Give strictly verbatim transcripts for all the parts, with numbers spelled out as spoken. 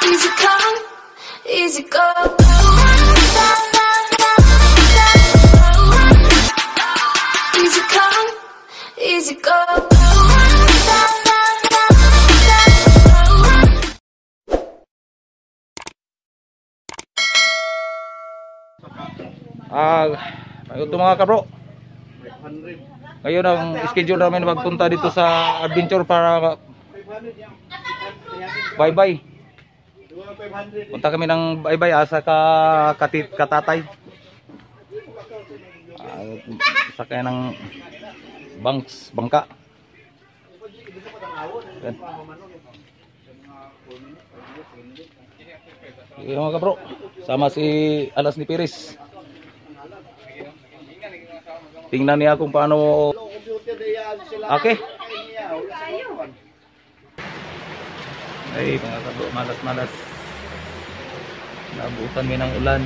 Easy come, easy go. Easy come, easy go. Ah, ito mga kabro. Ngayon ang schedule namin magpunta dito sa adventure para bye-bye. Punta kami ng bye-bye asa ka katit katatay. Ah, sakay ng banks, bangka. Yan. Yung mga kabro, sama si Alas ni Piris. Tingnan niya kung paano. Okay. Ay, mga kabro, malas-malas. Nabutan mi ng ulan.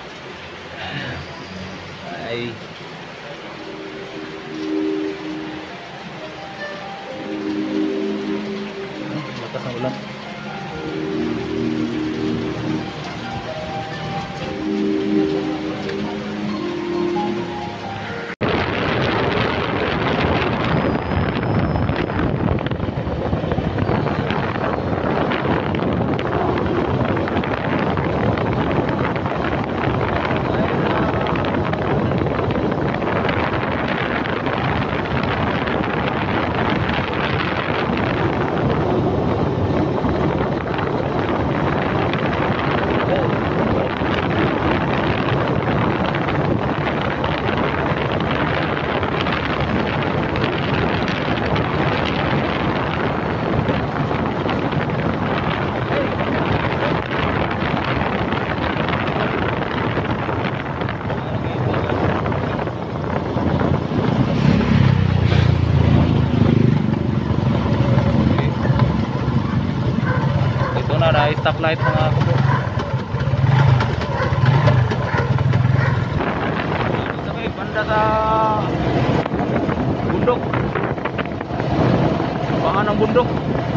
Ay. Lakas ng ulan. Stoplight mga kabro. Dito may banda sa bundok. Bahan ng bundok.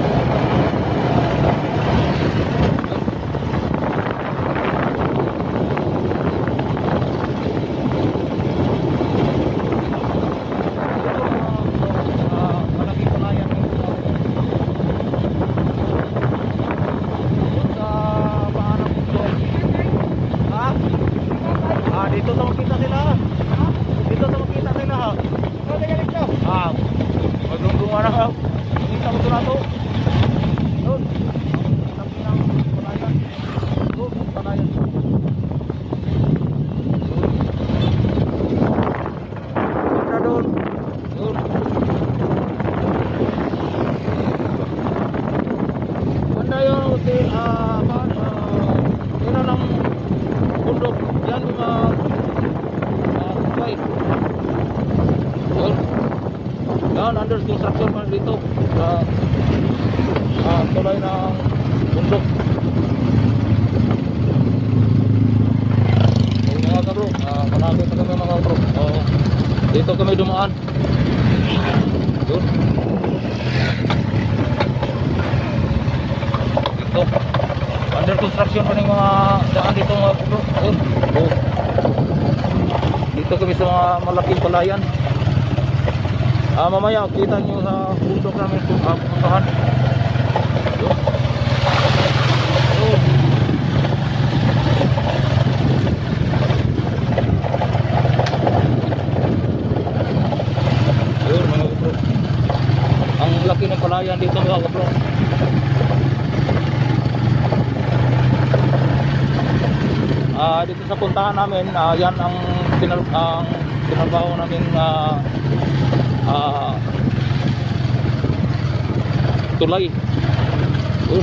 Under construction pa dito sa uh, tulay ng bundok. So, mga kabro, uh, malapit na kami mga kabro. Uh, dito kami dumaan. Doon. Dito. Under construction pa ng mga daan dito mga kabro. Doon. Oh. Dito kami sa mga malaking palayan. Ah, mamaya kita nyo sa bundok namin kung uh, pupuntahan. Yun. Yun. Yun mga kabro. Ang laki ng palayan dito mga kabro. Ah, dito sa puntahan namin, ah, yan ang pinal ang pinalbaho namin ah, Uh, tulay. Yun.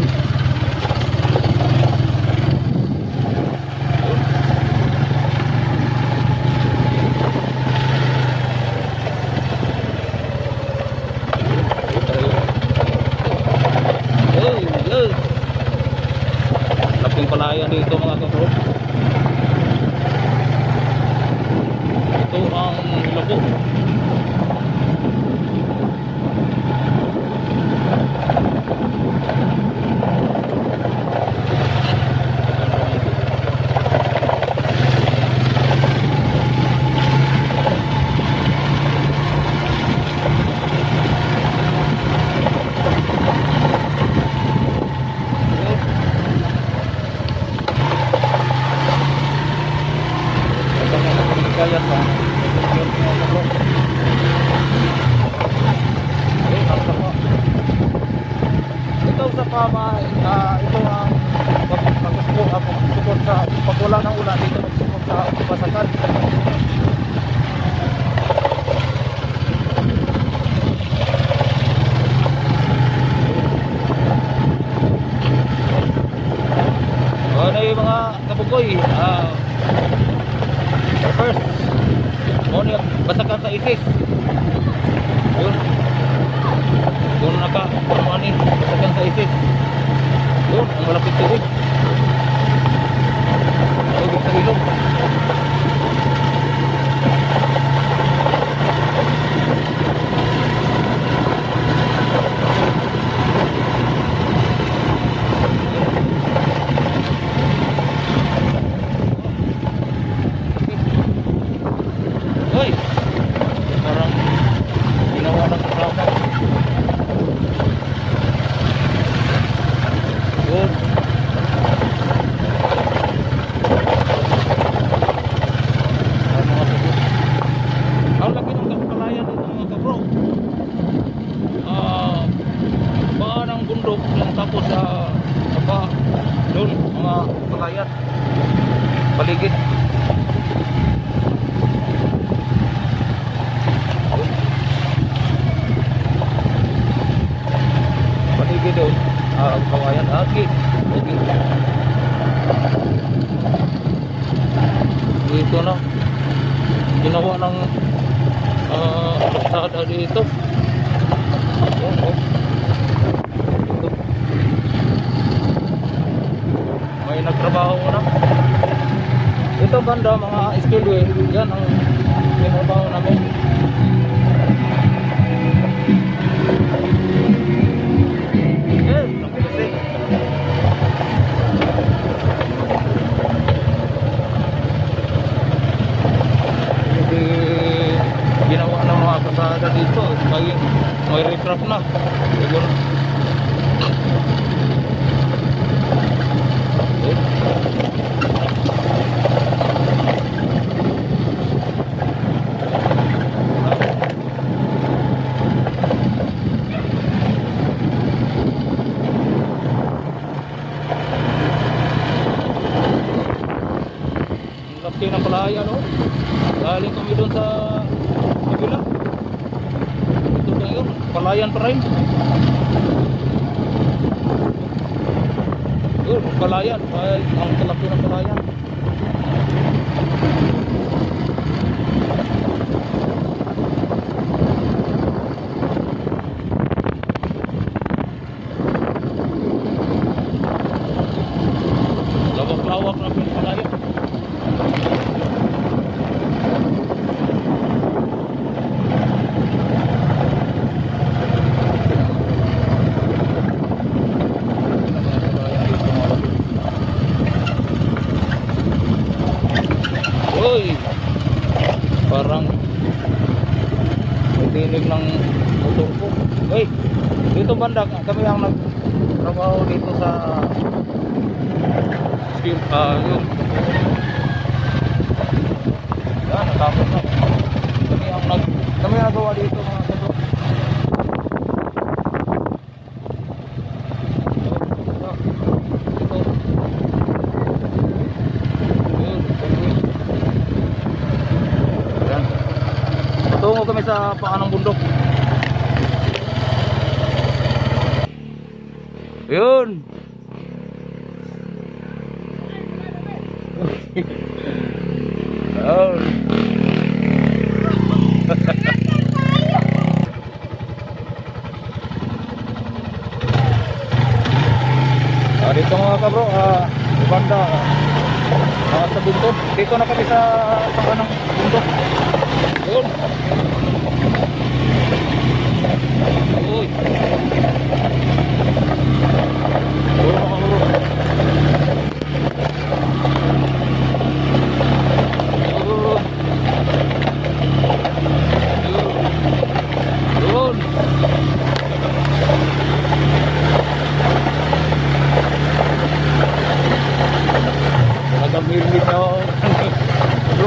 Hey, hey. Laking palayan dito mga kabro. Ito ang labo. pa ma, ah, ito ang pag- pag-support ah, pag-support sa pag wala ng ulan dito mag-support sa basakan. Ano yung mga kabugoy, ah, first ano yung basakan sa isis yun kung naka ano ani basakan sa isis yun ang malapit tubig tubig sa ilog. Hoy, parang ginawa ng drama. Good. Ang mga sagot. Ang laki ng kapalayan dito mga kabro. Ah, baka ng bundok yung tapos sa baba doon mga palayan. Paligid. Paligid doon. Ah, kawayan aki. Okay. Dito na. Ginawa ng ah, kalsada dito. Oh, oh. Dito. May nagtrabaho na. Ito banda mga skillway. Yan ang ginabaho namin. Eh, napilisik. Hindi ginawa ng mga kasada dito. May, may refrap na. Siguro. Eh. Laki ng palaya, no? Galing kami doon sa kabila. Ito na yun, palayan pa rin. Yun, palayan. Ay, ang kalaki ng palayan. Lawak-lawak na yung palayan. Uy, parang may tinig ng motor ko. Uy, dito banda kami ang nagtrabaho dito sa skill, ah, yun. Yan, natapos na. Kami ang nag, kami ang nagawa dito mga kaso. Dito. Yun, yan. Patungo kami sa paanong bundok. Yun. Oh. Ah, dito mga kabro, ah, banda ah, sa bundok. Dito na kami sa panganang bundok. Yun. Uy. Uy, mga kabro. Yun. Nagamirin na ako. Bro.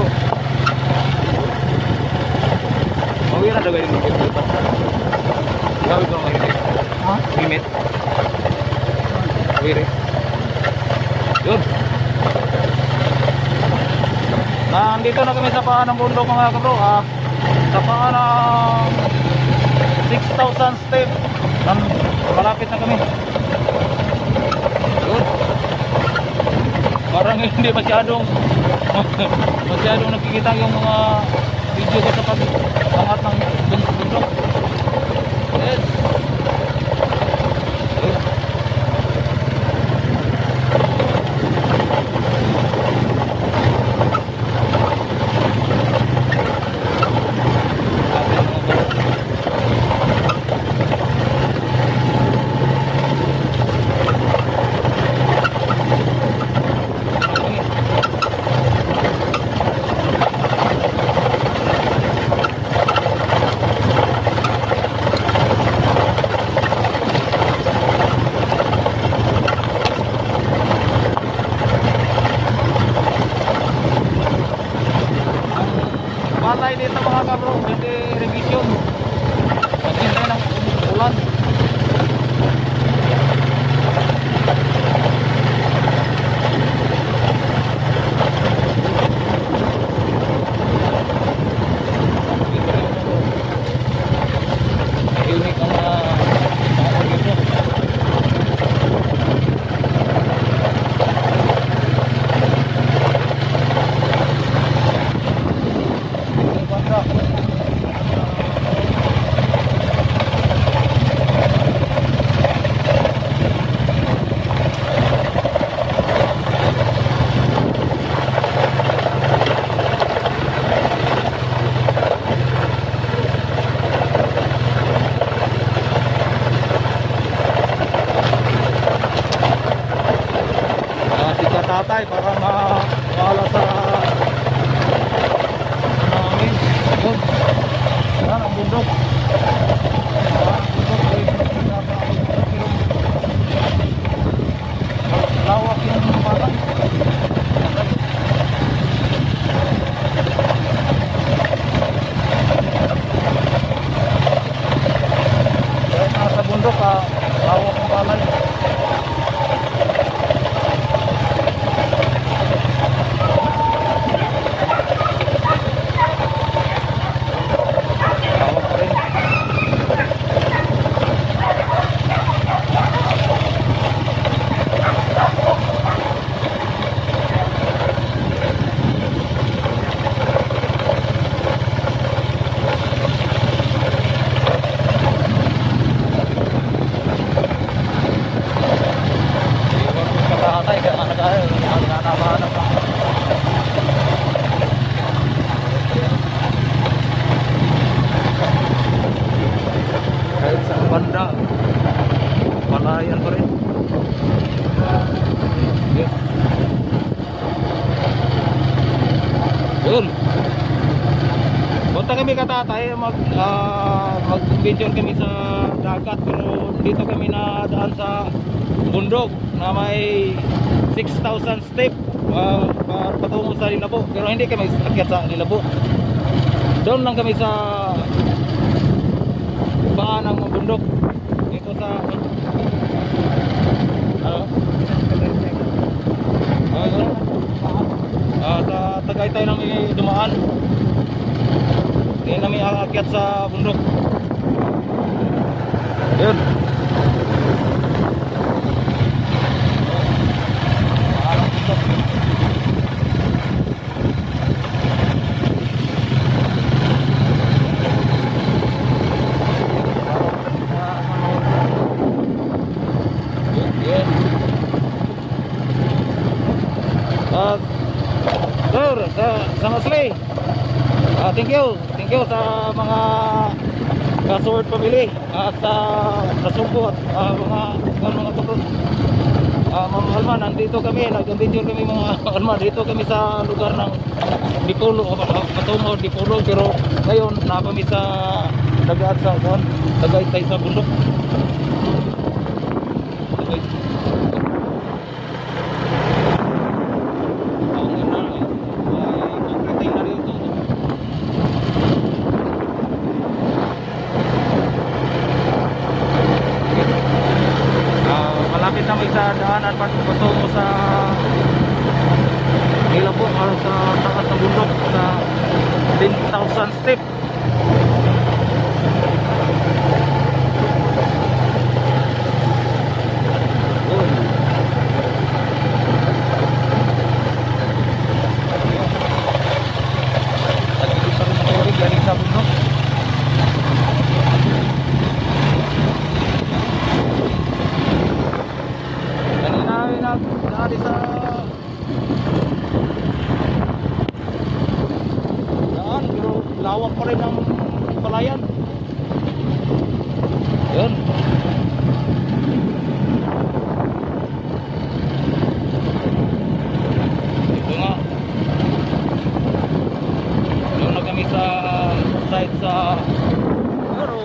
Mawira na gawin mo. Gawin ko ang magigit. Ha? Limit. Pwede. Yun. Nandito na kami sa paan ng bundok mga kabro. Ah, sa paan ng six thousand step. Nan, malapit na kami. Yun. Parang hindi masyadong masyadong nakikita yung mga video ko sa pag-angat ng bundok. Yes. Matay dito mga kabro, hindi revision. Maghintay ng ulan. Tahimik ang mga mga dito. Tatay para mawala sa namin. Yun. Yan ang bundok. Lawak yung parang. Dahil nasa bundok, ah, lawak yung palay. Kahit sa banda, palayan pa rin. Yun. Yun. Punta kami katatay, mag, uh, mag-video kami sa dagat, pero dito kami nadaan sa bundok na may six thousand step uh, patungo sa Lilabo, pero hindi kami akyat sa Lilabo. Doon lang kami sa paan ng bundok dito sa ano ano uh, sa Tagaytay namin dumaan, hindi namin aakyat sa bundok. Yun. Uh, sir, sa, sa Masli, uh, thank you thank you sa mga Gasword family at sa sa Sumbo at uh, mga mga tukod. Uh, mga Alman, nandito kami, nag-video kami mga Alman, dito kami sa lugar ng Dipolo, patungo Dipolo, pero ngayon na kami sa dagat sa Juan, Tagaytay sa bundok. Okay. malapit na may sa daanan patungo sa Ilabo o sa taas ng bundok sa ten thousand step. Lawak pa rin ang palayan. Yun. Ito nga. Doon na kami sa site sa Aro.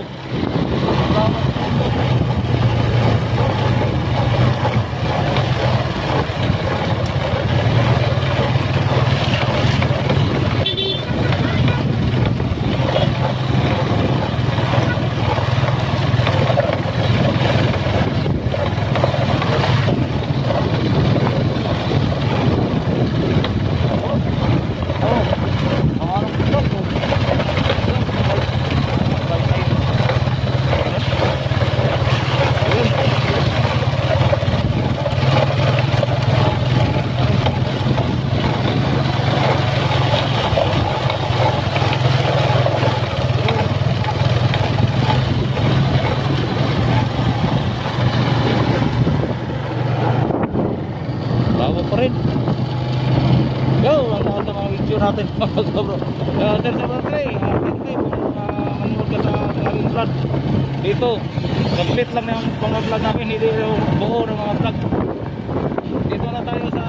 natin bro. Uh, sir sa birthday, uh, birthday kung uh, manood ka sa aming vlog dito, complete lang yung mga vlog namin, hindi yung buo ng mga vlog. Dito na tayo sa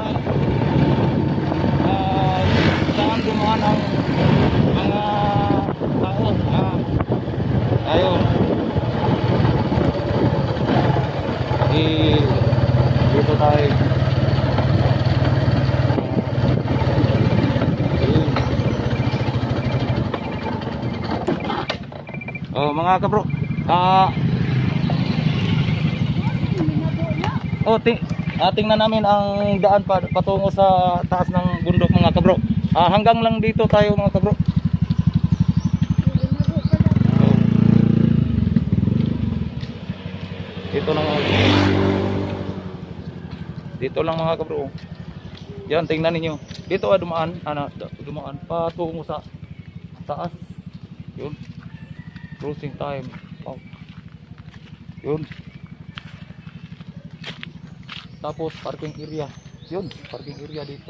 uh, saan gumawa ng mga tao. uh, tayo I, dito tayo. Oh, mga kabro. Ah. Uh, oh, ting uh, tingnan namin ang daan pa patungo sa taas ng bundok mga kabro. Ah, uh, hanggang lang dito tayo mga kabro. Oh. Dito lang. Dito lang mga kabro. Yan, tingnan niyo. Dito ah dumaan, ana, dumaan patungo sa taas. Yun. Closing time. Oh. Yun. Tapos parking area. Yun, parking area dito.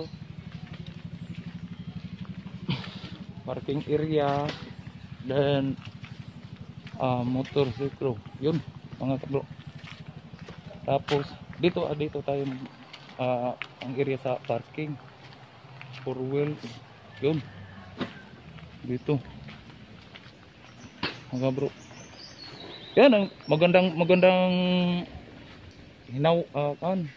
Parking area dan uh, motorsiklo. Yun, mga kabro. Tapos dito ah, dito tayo uh, ang area sa parking. Four wheels. Yun. Dito. Mga bro. Yan ang magandang magandang hinaw uh, kan.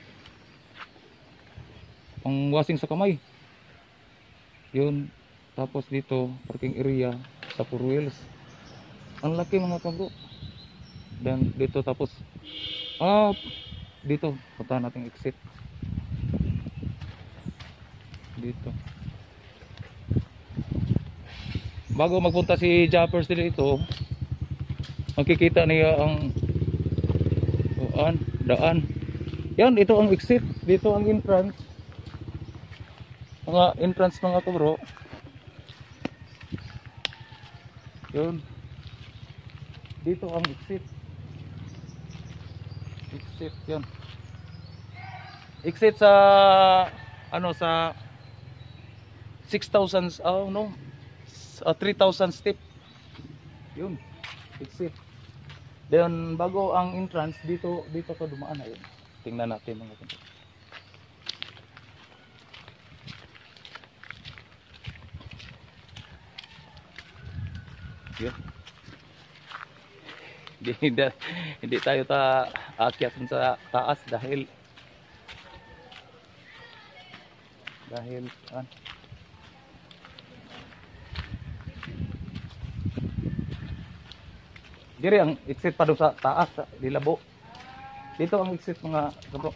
Pang washing sa kamay. Yun. Tapos dito parking area sa four wheels. Ang laki mga kabro. Dan dito tapos ah dito punta natin exit. Dito. Bago magpunta si Jappers dito, makikita niya ang daan, daan. Yan, ito ang exit, dito ang entrance. Mga entrance mga kabro. Yun. Dito ang exit. Exit yan. Exit sa ano sa six thousand oh no. Uh, three thousand step. Yun. Exit. Then bago ang entrance dito dito ka dumaan na yun. Tingnan natin mga kapatid. Yun. Hindi, hindi, hindi tayo ta aakyat sa taas dahil dahil an Diri ang exit pa doon sa taas, di labo. Dito ang exit mga kabro.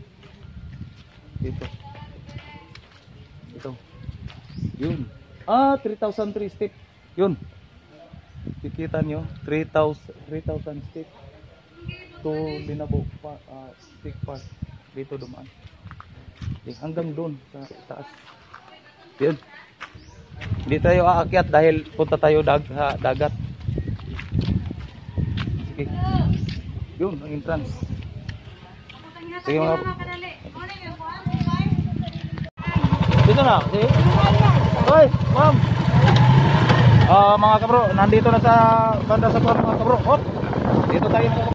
Dito. Ito. Yun. Ah, three thousand three step. Yun. Kikita nyo, three thousand step to Linabo pa, uh, stick park. Dito dumaan. Okay, hanggang doon sa taas. Yun. Hindi tayo aakyat dahil punta tayo dag sa dagat. Sige. Yun, ang entrance. Sige mga dito na, sige. Hoy, ma'am. Ah, mga kabro, nandito na sa banda sa mga kabro. Hop. Dito tayo mga kabro.